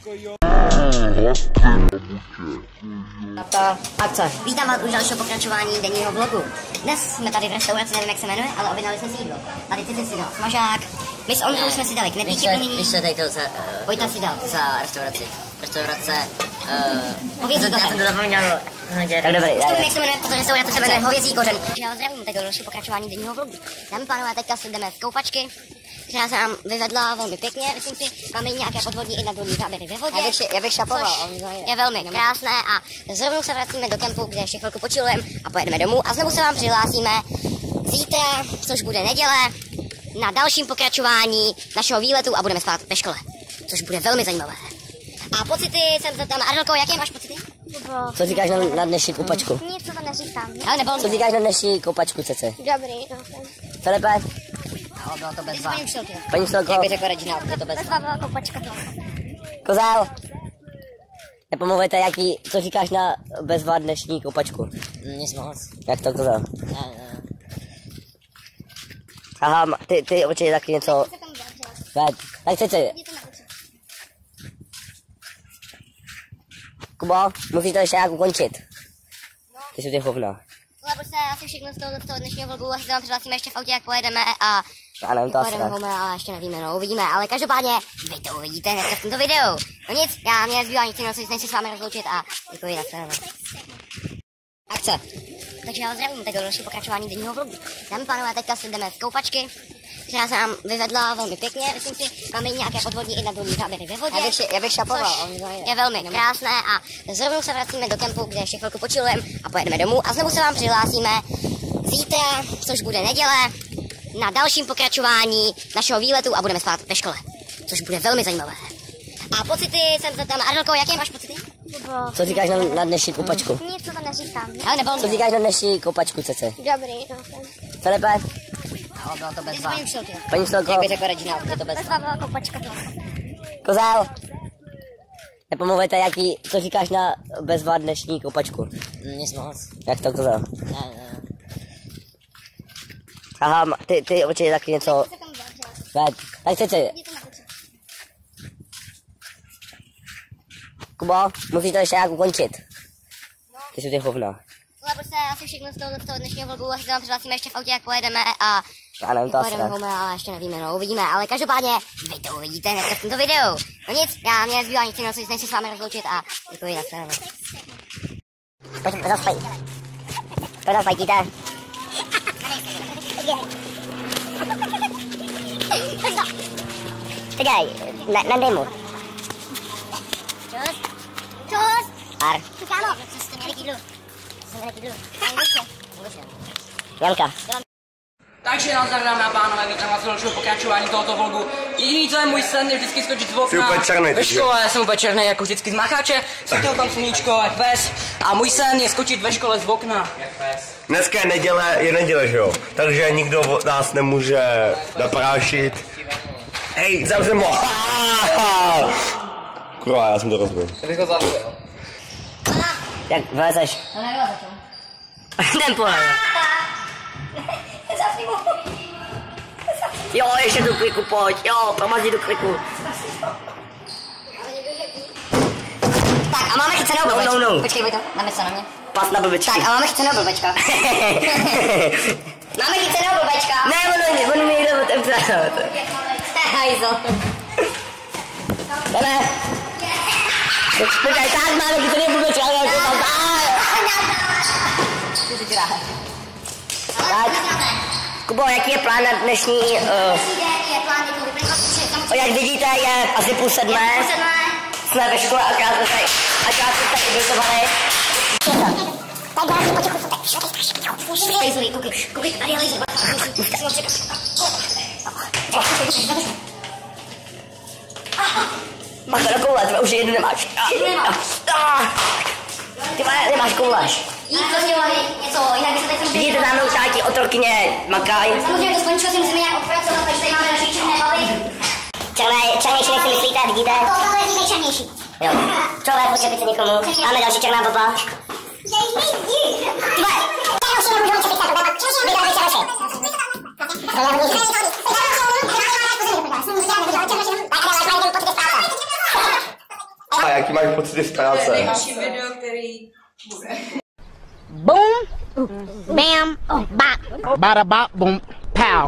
G: Ta akce. Vítám vás u dalšího pokračování denního vlogu. Dnes jsme tady v restauraci, nevím jak se jmenuje, ale objednali jsme si jídlo. Tady ty si dal smažák. My s Ondrou jsme si dali knedlíky plnění.
B: Víš co, tady to za,
G: Vojta si dal.
B: za restauraci. Restaurace, uh,
G: Hovězí
B: já jsem
G: kořen.
B: to zapomněl.
I: Tak dobrý,
G: Už to vím, jak se jmenuje, protože restaurace se jmenuje Hovězí kořen. Já vás zdravím, teď do dalšího pokračování denního vlogu. Dámy a pánové, teďka si jdeme z koupačky, která se nám vyvedla velmi pěkně, myslím si. Máme nějaké podvodní i nadvodní záběry ve vodě.
B: Já bych, já bych šapoval.
G: Což je velmi krásné a zrovna se vracíme do kempu, kde ještě chvilku počilujeme a pojedeme domů a znovu se vám přihlásíme zítra, což bude neděle, na dalším pokračování našeho výletu a budeme spát ve škole, což bude velmi zajímavé. A pocity jsem se tam, Adelko, jaké máš pocity?
I: Co říkáš na, na dnešní koupačku?
J: Nic, co to neříkám.
G: Ale nebylo
I: Co říkáš na dnešní koupačku, Cece?
J: Dobrý, dobře.
I: Filipe?
B: No, bylo to bez
G: Paní učitelky.
I: Paní Stelko?
B: Jak by řekl Regina, je to bez
J: Bezva byla koupačka to.
I: Kozel?
B: Nepomluvujte, jaký, co říkáš na bezvadnešní koupačku?
H: Nic moc.
B: Jak to kozel?
H: Ne, ne.
B: Aha, ty, ty určitě taky něco... Ne, tak chci si. Kubo, musíš to ještě nějak ukončit. Ty jsou ty hovna.
G: Lebo se asi všechno z toho, z toho dnešního vlogu asi vám přihlásíme ještě v autě, jak pojedeme a...
B: Já nevím, to asi
G: pojedeme home, ale ještě nevíme, no uvidíme, ale každopádně vy to uvidíte hnedka v tomto videu. No nic, já mě nezbývá nic jiného, než se s vámi rozloučit a děkuji na shledanou. Akce. Takže já vás zdravím, tak do dalšího pokračování denního vlogu. Dámy a pánové, teďka si jdeme z koupačky, která se nám vyvedla velmi pěkně, myslím si, máme nějaké podvodní i nadvodní záběry ve vodě.
B: Já bych, já bych šapoval,
G: je velmi krásné a zrovna se vracíme do kempu, kde ještě chvilku počilujeme a pojedeme domů a znovu se vám přihlásíme zítra, což bude neděle, na dalším pokračování našeho výletu a budeme spát ve škole, což bude velmi zajímavé. A pocity jsem se tam, Adelko, jaké máš pocity?
B: Co říkáš na, na dnešní koupačku?
J: Nic, co tam neříkám.
G: Ale nebylo
B: Co říkáš na dnešní koupačku, Cece?
J: Dobrý, no.
B: Filipe?
G: Ale bylo to bezva.
B: Paní Štelko?
G: Jak by řekla Regina, je to bezva.
J: Bezva byla koupačka.
B: Kozel? Nepomluvujte, jaký, co říkáš na bezvadnešní koupačku?
H: Nic moc.
B: Jak to kozel?
H: Ne, ne.
B: Aha, ty, ty určitě taky něco... Ne, tak chci si. Kubo, musíš to ještě nějak ukončit. Ty jsou ty hovna.
G: Lebo se asi všechno z toho, z toho dnešního vlogu asi vám přihlásíme ještě v autě, jak pojedeme a...
B: Já nevím, to asi
G: pojedeme home, ale ještě nevíme, no uvidíme, ale každopádně vy to uvidíte hnedka v tomto videu. No nic, já mě nezbývá nic jiného, než se s vámi rozloučit a děkuji na shledanou.
B: Pojď, to zaspaj. To zaspajtíte. Počkej, ne, nedej mu.
J: Čus. Čus.
B: Ar.
J: Kámo, co jste měli k jídlu? Co jste měli k jídlu?
B: Janka.
C: Takže nazdar, dámy a pánové, vítám vás v dalšího pokračování tohoto vlogu. Jediný, co je můj sen, je vždycky skočit z okna.
K: Jsi úplně černý,
C: ve škole jsem úplně černý, jako vždycky z macháče. Svítilo tam sluníčko, jak pes. A můj sen je skočit ve škole z okna, jak pes.
K: Dneska je neděle, je neděle, že jo? Takže nikdo od nás nemůže naprášit. Hej, zavřem ho! Kurva, já jsem to rozbil.
C: Já bych ho zavřel.
B: Jak vlezeš?
G: No nebyla za to.
B: Jdem pole.
G: Zavři mu.
B: Jo, ještě do kliku, pojď. Jo, promazí do kliku.
G: Tak a máme chycenou blbečka.
B: No, no, no.
G: Počkej, Vojto, dáme se na mě.
B: Pas na blbečky.
G: Tak a máme chycenou blbečka. Máme chycenou blbečka.
B: Ne, ono, ono mi jde otevřát.
G: Hajzo.
B: Jdeme. Počkej, tak máme chycenou blbečka, ale jako tam tak. Kubo, jaký je plán na dnešní... Uh, jak vidíte, je asi půl sedmé. Jsme ve škole, akorát jsme tady, akorát jsme tady ubytovali.
J: Tak dá si potichu fotek.
G: Lejzuj, koukej, koukej, tady je lejzuj.
B: Máš to do koule, tvoje už jednu nemáš.
G: Jednu nemáš.
B: Ty máš, nemáš koulaš.
G: Jít to dělali něco, jinak by se tady samozřejmě...
B: Vidíte tam nějaký otrokyně, makaj.
G: Samozřejmě to skončilo, si musíme nějak odpracovat, takže tady máme naši černé baly.
B: Černé, černější si myslíte, vidíte?
J: Tohle je nejčernější.
B: Jo. Tohle je počepit se někomu. Máme další černá baba.
J: Tvoje. Já už jenom můžu čepit jako baba. Vydal bych
K: A jaký máš pocity z práce?
E: Nejlepší video, který bude.
J: Boom. Bam. Oh, bop.
L: Bada bop, boom, pow.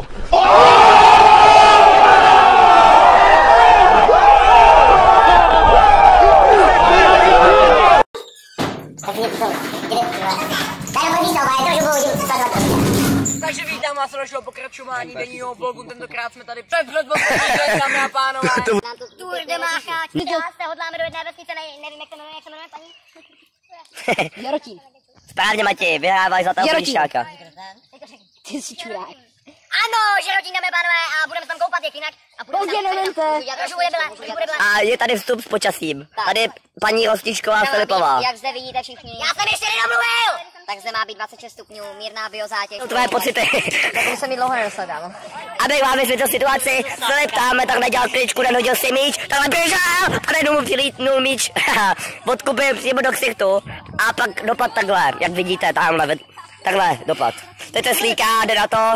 C: Takže vítám vás dalšího pokračování denního vlogu, tentokrát jsme tady před předposlední, dámy a pánové.
G: Tour de Mácháč. Já se hodláme do jedné vesnice, ne, nevím, jak se jmenuje, jak se jmenuje paní.
B: Jarotín. Správně, Matěj, vyhráváš zlatého píšťáka.
G: Ty jsi čurák. Ano, Žerotín, dámy a pánové, a budeme se tam koupat, jak jinak. A budeme tam...
B: A je tady vstup s počasím. Tady paní Hostičková Filipová.
G: Jak zde vidíte všichni. Já jsem ještě nedomluvil! tak zde má být dvacet šest stupňů, mírná biozátěž.
B: To tvoje pocity.
G: Tak už se mi dlouho nedosledám.
B: Abych vám vysvětlil situaci, Filip tam tak nedělal kličku, nehodil si míč, takhle běžel a najednou mu přilítnul míč, odkupil přímo do ksichtu a pak dopad takhle, jak vidíte tamhle, takhle dopad. Teď se slíká, jde na to.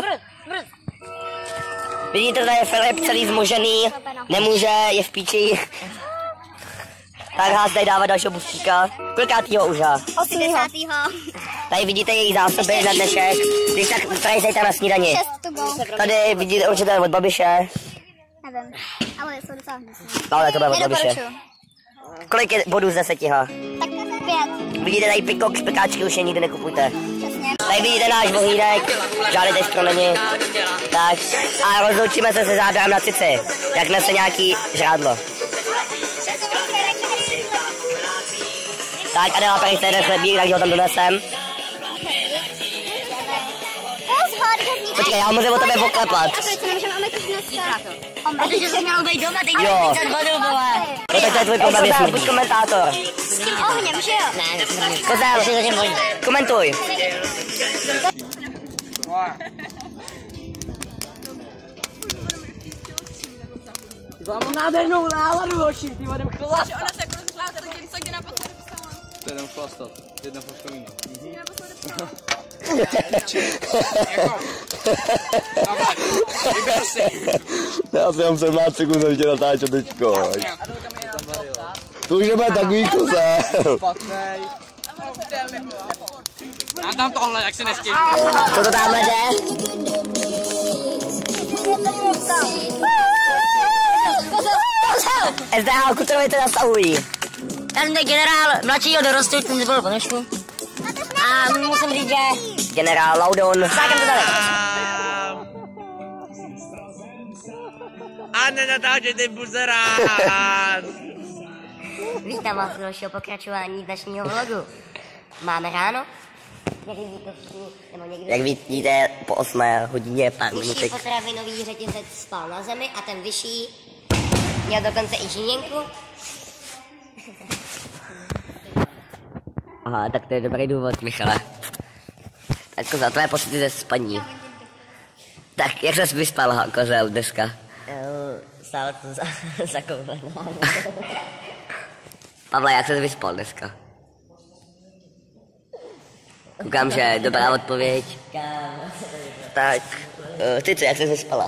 B: Vidíte, tady je Filip celý zmožený, nemůže, je v píči. Tak nás tady dává dalšího bustíka. Kolikátýho už ha?
G: osmdesátého
B: Tady vidíte její zásoby na dnešek. Když tak tady zajte na snídani. Tady vidíte určitě od Babiše.
J: Nevím, ale jsou docela hnusné.
B: Ale to bude od Babiše. Kolik je bodů z deseti ha?
J: Tak pět.
B: Vidíte tady pikok, špekáčky už je nikdy nekupujte. Tady vidíte náš vohýnek, žádný teď to není. Tak a rozloučíme se se záběrem na cici, jak nese nějaký žrádlo. Tak Adela tady chce jeden chlebík, tak ho tam donesem. Počkej, já můžu o tebe poklepat.
J: A proč se nemůžeme omykat dneska?
G: Protože jsi měl být doma, teď
B: Jo.
G: můžeš vodu, vole.
B: No tak to je tvůj problém, jestli buď komentátor.
J: S tím ohněm, že jo?
G: Ne,
B: Kozel, komentuj.
C: Mám nádhernou náladu, hoši, ty vodem chlastat.
E: Ona se jako rozpláte, tak něco, kde naposledy psala.
C: To je jdem chlastat, jedna flaška vína.
E: Kde naposledy psala.
C: Vyber si.
I: Já si mám sedmnáct sekund, že tě natáčet teďko. To už nebude takový kozel.
C: Dám tam tohle, jak se nestěží.
B: Co to tamhle jde? S D H Kutrovi to zasahují.
G: Ten je generál mladšího dorostu, ten nebyl ponožku. A musím říct, že...
B: Generál Laudon.
G: Sákem to dalek.
D: A nenatáčejte buzerát.
G: Vítám vás u dalšího pokračování dnešního vlogu. Máme ráno.
B: Jak vidíte, po osmé hodině pár
G: Vyšší
B: minutek.
G: potravinový řetězec spal na zemi a ten vyšší měl dokonce i žíněnku.
B: Aha, tak to je dobrý důvod, Michale. Tak kozel, tvoje pocity ze spaní. Tak, jak ses vyspal, ha, kozel, dneska?
G: Stále to za, zakoulená.
B: Pavle, jak ses vyspal dneska? Koukám, že dobrá odpověď. Tak, uh, ty co, jak ses vyspala?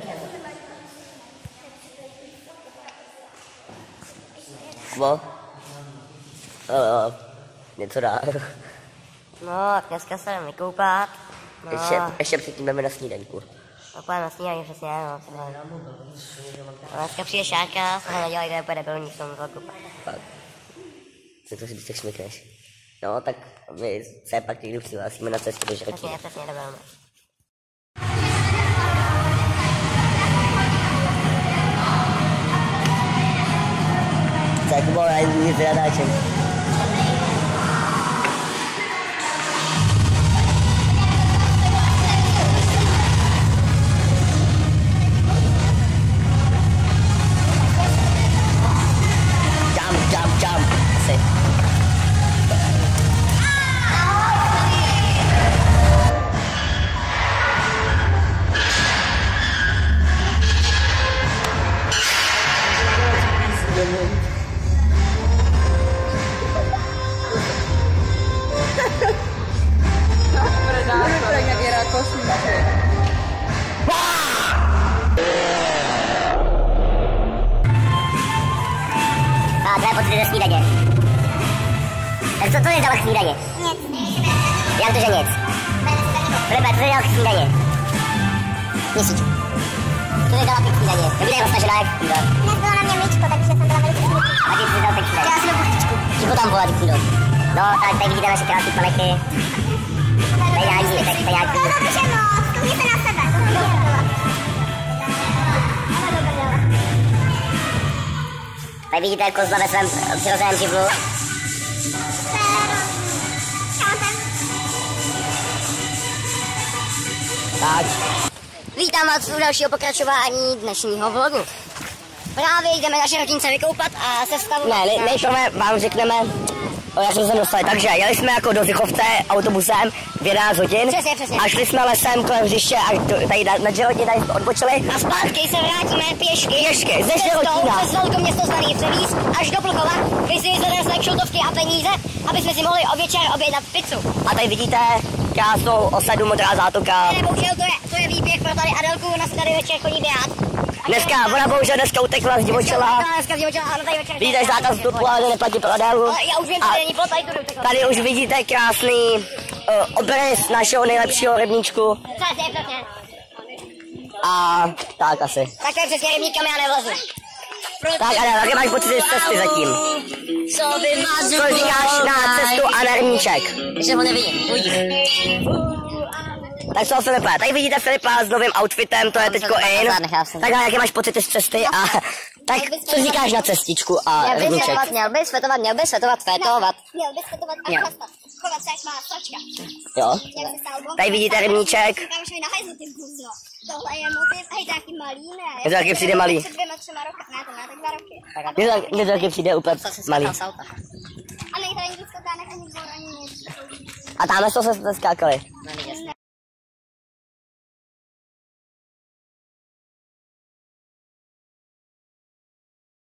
B: Kvo? Uh, něco dá.
G: No, dneska se jdem vykoupat. No.
B: Ještě, ještě předtím jdeme na snídaňku.
G: No, pojďme na snídaní, přesně, no. No, dneska přijde Šárka, jsme nedělali, kde bude debilní v tom vlogu.
B: Fakt. Co to si tak smykneš? No, tak my se pak někdy přihlásíme na cestu do Žrotí.
G: Přesně, přesně, debilní.
B: Tak to bylo nic natáčení. Jump, jump, jump. Asi.
G: A tvé pocity ze snídaně. Tak co to je za snídaně?
J: Nic.
G: Jak to, že nic? Filipe, co to je za snídaně? Měsíč. Co to je za snídaně? Jak je roztažená jak kýdo?
J: Dnes bylo na mě myčko, takže jsem byla velice smutná.
G: A ty jsi vzal teď snídaně.
J: Chtěla jsem do pustičku.
G: Ticho tam vole, ty kýdo. No, tak tady vidíte naše krásné panechy. Tady nějaký, tady nějaký.
J: No, protože moc, koukněte na sebe.
G: Tady vidíte kozla ve svém přirozeném živlu.
B: Tak.
G: Vítám vás u dalšího pokračování dnešního vlogu. Právě jdeme na Žerotince vykoupat a se stavu...
B: Ne, nej, nejprve vám řekneme, O, jak jsme se dostali, takže jeli jsme jako do Zichovce autobusem v jedenáct hodin.
G: Přesně, přesně.
B: A šli jsme lesem kolem hřiště a do- tady na, na Želodě tady jsme odbočili.
G: A zpátky se vrátíme pěšky.
B: Pěšky, ze
G: Cestou
B: Želotína.
G: přes velkoměsto Starý Převíz až do Pluchova, kde si vyzvedli kšultovky a peníze, aby jsme si mohli o večer objednat pizzu.
B: A tady vidíte krásnou osadu Modrá zátoka.
G: Ne, bohužel to je, to je výběh pro tady Adelku, ona se tady večer chodí běhat.
B: Dneska, ona bohužel dneska utekla z divočela.
G: Dneska zdivočela, ano, tady večer.
B: Vidíte zákaz vstupu, ale neplatí pro Adélu.
G: Ale já už vím,
B: A
G: tady není plot, tady tu utekla.
B: tady už vidíte krásný uh, obrys našeho nejlepšího rybníčku.
G: Přesně, přesně.
B: A tak asi.
G: Tak to je přesně rybník, kam já nevlezu.
B: Tak Adél, jaké máš pocity z cesty zatím? Co říkáš na cestu a na rybníček?
G: Ještě ho nevidím, uvidím.
B: Tak co se neplé. Tady vidíte Filipa s novým outfitem, to je teďko in. Tak a jaké máš pocity z cesty a tak co říkáš na cestičku a
G: Měl by
B: rybníček?
G: svetovat, měl by svetovat, měl by svetovat, fétovat.
J: Měl bys svetovat a
B: Jo.
J: chlastat. Chovat se, jak má sračka.
B: Jo.
J: Jak se stál
B: Tady vidíte rybníček.
J: Kámošovi na hajzlu, ty buzlo. Tohle je motiv, hej, to je taky malý, ne?
B: Je to taky přijde malý.
J: Před dvěma, třema roky, ne, to má tak dva roky.
B: Mně to, mně to taky přijde úplně malý.
J: A není tady nic skotánek, ani dvor, ani nic.
B: A tamhle to se skákali.